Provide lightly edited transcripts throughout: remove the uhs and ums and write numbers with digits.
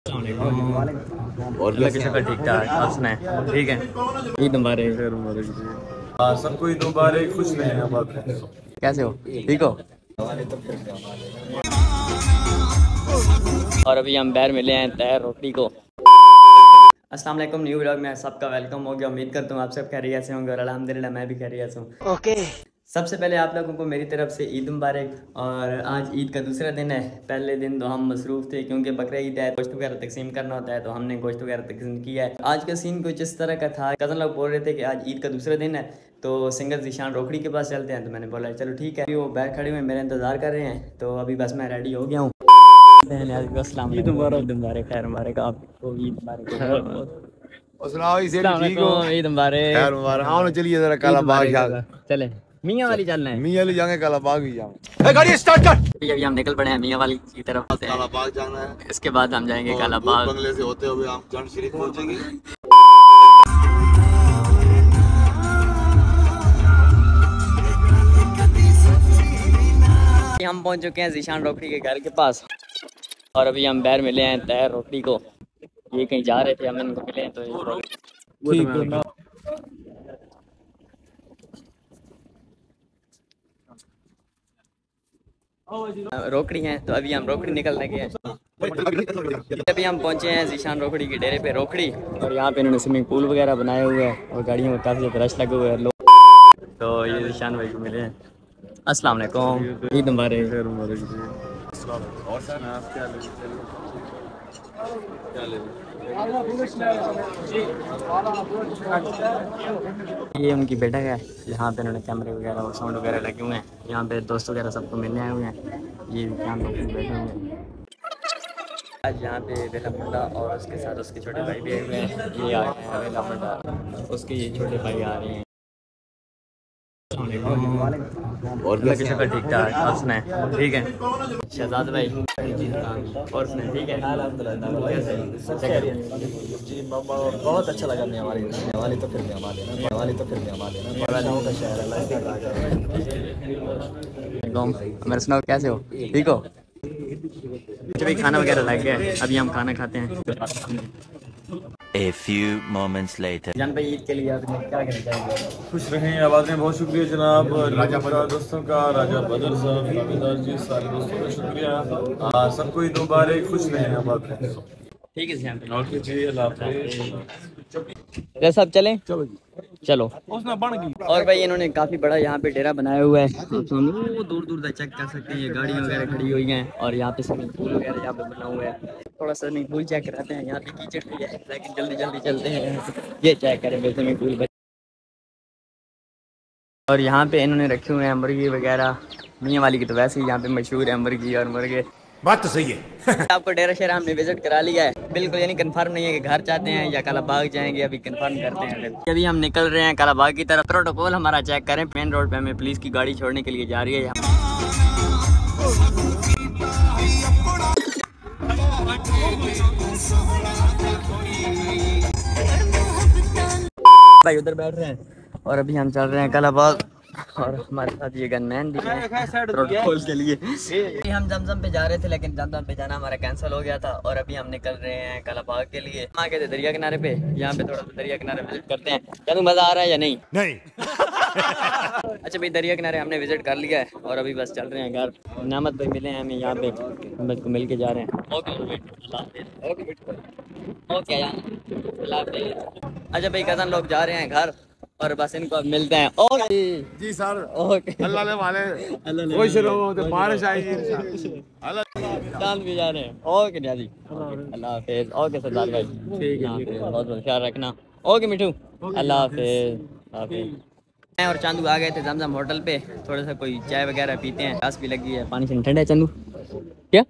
और अल्लाह की शुक्र ठीक ठाक। आप सुनाएं? ठीक है। ईद मुबारक। सबको ईद मुबारक, खुश रहें आबाद। कैसे हो? ठीक हो? और अभी हम बाहर मिले हैं तैयार रोटी को। अस्सलाम वालेकुम, न्यू व्लॉग में सबका वेलकम हो गया। उम्मीद करता हूँ आप सब खैरियत से होंगे और अल्हम्दुलिल्लाह मैं भी खैरियत से हूँ। ओके। सबसे पहले आप लोगों को मेरी तरफ से ईद मुबारक। और आज ईद का दूसरा दिन है। पहले दिन तो हम मसरूफ़ थे क्योंकि बकरा ईद है, गोश्त वगैरह तकसीम करना होता है, तो हमने गोश्त वगैरह तकसीम किया है। आज का सीन कुछ इस तरह का था। कज़न लोग बोल रहे थे कि आज ईद का दूसरा दिन है तो सिंगर ज़ीशान रोकड़ी के पास चलते हैं, तो मैंने बोला चलो ठीक है। वो बैग खड़े हुए मेरे इंतज़ार कर रहे हैं, तो अभी बस मैं रेडी हो गया हूँ। ईद मुबारक, खैर मुबारक आपको, ईद मुबारक। चलिए जरा काला बाग चले मियाँ वाली चलना है। मियाँ वाली जाएंगे, काला बाग भी जाएंगे। गाड़ी स्टार्ट कर। अभी हम निकल पड़े हैं मियाँ वाली की तरफ से। काला बाग जाना है, इसके बाद हम जाएंगे काला बाग। बंगले से होते हुए हम जंड शरीफ पहुंचेंगे। हम पहुंच चुके हैं ज़ीशान रोकड़ी के घर के पास और अभी हम बाहर मिले हैं तैयार रोकड़ी को। ये कहीं जा रहे थे, हम इनको मिले हैं तो रोकड़ी हैं, तो अभी हम रोकड़ी निकलने के हैं। अभी हम पहुंचे हैं ज़ीशान रोकड़ी के डेरे पे रोकड़ी, और यहाँ पे इन्होंने स्विमिंग पूल वगैरह बनाए हुए हैं और गाड़ियों में काफ़ी ज़्यादा रश लगे हुए हैं लोग। तो ये ज़ीशान भाई को मिले हैं। अस्सलाम वालेकुम, ईद मुबारक। ये उनकी बेटा है। यहाँ पे इन्होंने कैमरे वगैरह और साउंड वगैरह लगे हुए हैं। यहाँ पे दोस्त वगैरह सबको मिलने आए हुए हैं। ये कैमरे पे बैठे हुए हैं। आज यहाँ पे बेला मुंडा और उसके साथ उसके छोटे भाई भी आए हुए हैं। ये आ रहे हैं बेला मुंडा, उसके ये छोटे भाई आ रहे हैं। और अल्लाह की शुक्र ठीक ठाक। आप सुनाएं? ठीक है। शहजाद भाई और सुनाएं? ठीक है। जी बहुत अच्छा लगा। हमारी तो फिर मेरा सुनाओ, कैसे हो? ठीक हो? अभी खाना वगैरह लग गया है, अभी हम खाना खाते हैं। A few moments later. जान भाई, ईद के लिए आपने क्या कहना चाहेंगे? खुश रहें आबाद में। बहुत शुक्रिया जनाब राजा बदर दोस्तों का, राजा बदर साहब, ताबेदार जी, सारे दोस्तों का शुक्रिया। सबको ईद मुबारक, खुश रहें आबाद में। ठीक है जी, ओके जी, अल्लाह हाफ़िज़। सब चलें? चलो जी, चलो। उसने बन गई। और भाई इन्होंने काफ़ी बड़ा यहाँ पे डेरा बनाया हुआ है, तो हम वो दूर दूर तक चेक कर सकते हैं। ये गाड़ियाँ वगैरह खड़ी हुई हैं और यहाँ पे स्विमिंग पूल वगैरह यहाँ पे बना हुआ है। थोड़ा स्विमिंग पूल चेक कराते हैं। यहाँ पे कीचड़ भी है, लेकिन जल्दी जल्दी चलते हैं। ये चेक करें स्विमिंग पूल। और यहाँ पे इन्होंने रखे हुए हैं मुर्गी वगैरह। मियाँ वाली की तो वैसे ही यहाँ पे मशहूर है मुर्गी और मुर्गे। बात तो सही है। आपको डेरा शेरा हमने विजिट करा लिया है बिल्कुल, यानी कंफर्म नहीं है कि घर जाते हैं या काला बाग जाएंगे, अभी कंफर्म करते हैं। अभी हम निकल रहे हैं काला बाग की तरफ। प्रोटोकॉल हमारा चेक करें। मेन रोड पे हमें पुलिस की गाड़ी छोड़ने के लिए जा रही है। भाई उधर बैठ रहे हैं और अभी हम चल रहे हैं काला बाग, और हमारे साथ ये गनमैन भी है प्रोटोकॉल के लिए। हम जमजम पे जा रहे थे लेकिन जमजम पे जाना हमारा कैंसिल हो गया था, और अभी हम निकल रहे हैं काला बाग के लिए। हम आ गए थे दरिया किनारे पे। यहाँ पे थोड़ा सा दरिया किनारे विजिट करते हैं। क्या तुम्हें मजा आ रहा है या नहीं? अच्छा भाई, दरिया किनारे हमने विजिट कर लिया है और अभी बस चल रहे हैं घर। नामत भाई मिले हैं हमें यहाँ पे, हम इसको मिल के जा रहे हैं। ओके अच्छा भाई, कज़न लोग जा रहे हैं घर और बस इनको अब मिलते हैं। ओके जी सर। ओके, अल्लाह ने वाले खुश रहो तो बारिश आएगी इंशाल्लाह। चांद भी जा रहे हैं। ओके जी, अल्लाह हाफिज़। ओके सरदार भाई, ठीक है, बहुत बहुत ख्याल रखना। ओके मिठू, अल्लाह हाफिज़। मैं और चांदू आ गए थे जमजम होटल पे। थोड़ा सा कोई चाय वगैरह पीते हैं, प्यास भी लगी है। पानी से ठंडा है चांदू क्या?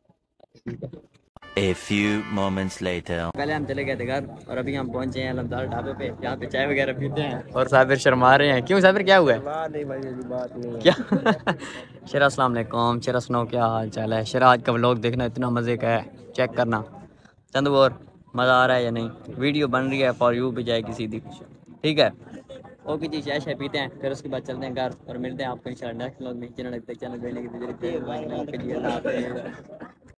A few moments later. पहले हम चले गए थे घर और अभी हम पहुंचे हैं अलमदार ढाबे पे, यहाँ पे चाय वगैरह पीते हैं। और साबिर शर्मा रहे हैं। क्यों साबिर, क्या हुआ है? नहीं भाई, बात नहीं क्या? शेरा अस्सलाम वालेकुम। शेरा सुनाओ, क्या हाल चाल है? शेरा आज का व्लॉग देखना, इतना मज़े का है, चेक करना। चंदू और मज़ा आ रहा है या नहीं? वीडियो बन रही है, फॉर यू भी जाएगी सीधी, ठीक है? ओके जी, चाय शाय पीते हैं, फिर उसके बाद चलते हैं घर और मिलते हैं आपको इंशाल्लाह नेक्स्ट व्लॉग में। चैनल देखने के लिए